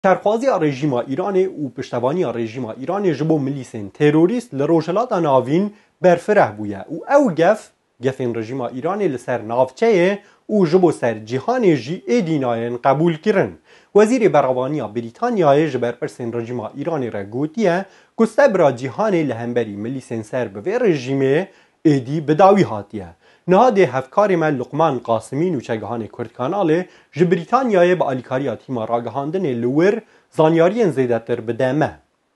سرخوازی رژیم ایران و پشتوانی رژیم ایران جبو ملیسین تروریست لروجلات ناوین برفره بویه و او گفین رژیم ایران لسر نافچه و جبو سر جهان جی ایدیناین قبول کرن. وزیر برابانی بریتانیا جبر پرسین رژیم ایران را گوتیه که سبرا جهان لهمبری ملیسین سر به رژیم ایدی بداوی هاتیه. نهاده هفکار من لقمان قاسمین و چگهان کرد کاناله جه بریتانیای با آلیکاریا تیما راگهاندن لور زانیارین زیدتر بدمه.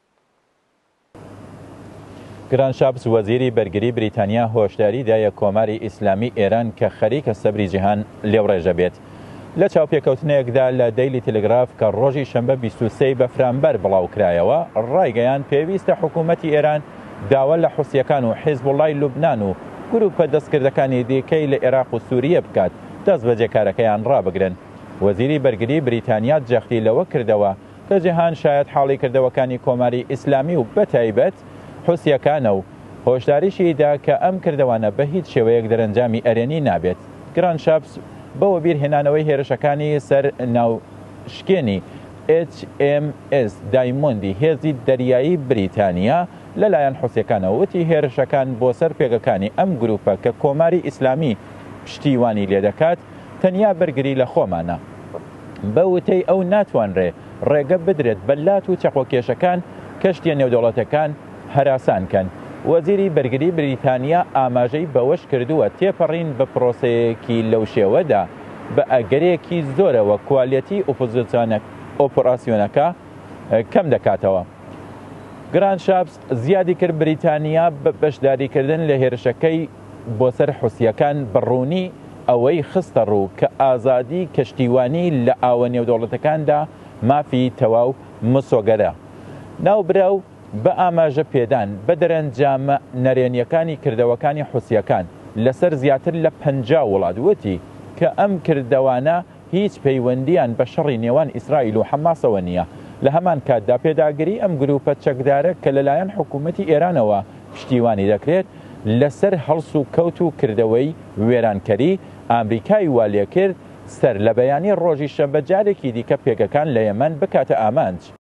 گران شابس وزیری برگری بریتانیا هۆشداری دایە کۆماری ئیسلامی ئێران کە خەریکە سەبری جیهان لێوڕێژە بێت. لە چاوپێکەوتنەیەکدا لە دەیلی تەلگراف کە ڕۆژی شەمبە 23 بە فرامبەر بڵاوکرایەوە ڕایگەیان پێویستە حکوومەتی ئێران داوا لە حوسیەکان و حیزبوڵای لوبنان و گروپە دەستکردەکانی دیکەی لە عێراق و سووریە بکات دەست بە جێکارەکەیان ڕابگرن. وەزیری بەرگری بریتانیا جەختی لەوە کردەوە کە جیهان شاید حاڵی کردەوەکانی کۆماری ئیسلامی و بەتایبەت حوسیەکانە و هۆشداریشیدا کە ئەم کردەوانە بە هیچ شێوەیەک دەرەنجامی ئەرێنی نابێت. گران شابس بەوە بیرهێنانەوەی هێرشەکانی سەر ناوشکێنی HMS دایمۆندی هێزی دەریایی بریتانیا لەلایەن حوسیەکانەوە وتی هێرشەکان بۆ سەر پێگەکانی ئەم گروپە کە کۆماری ئیسلامی پشتیوانی لێ دەکات تەنیا بەرگری لە خۆمانە. بە وتەی ئەو ناتوانرێ ڕێگە بدرێت بەلات و چەقۆکێشەکان کەشتیە نێودەوڵەتەکان هەراسانکەن. وەزیری بەرگری بریتانیا ئاماژەی بەوەش کردووە تێپەڕین بە پرۆسەیەکی لەو شێوەدا بە ئەگەرێکی زۆرەوە کوالیەتی ئۆپۆراسیۆنەکە کەم دەکاتەوە. گران شابس زیادی کرد بریتانیا بە بەشداریکردن لە هێرشەکەی بۆ سەر حوسیەکان بڕوونی ئەوەی خستە ڕوو کە ئازادی کەشتیوانی لە ئاوە نێودەوڵەتەکاندا مافی تەواو مسۆگەرە. ناوبراو بە ئاماژە پێدان بە دەرەنجامە نەرێنیەکانی کردەوەکانی حوسیەکان لەسەر زیاتر لە 50 وڵات وتی کە ئەم کردەوانە هیچ پەیوەندیان بە شەڕی نێوان ئیسرائیل و حەماسەوە نییە. لە هەمان کاتدا پێداگری ئەم گروپە چەکدارە کە لەلایەن حکوومەتی ئێرانەوە پشتیوانی دەکرێت لەسەر هەڵس و کەوت و کردەوەی وێرانکەری ئامریکای وا لێ کرد سەر لە بەیانی ڕۆژی شەمبە جارێکی دیکە پێگەکان لە یەمەن بکاتە ئامانج.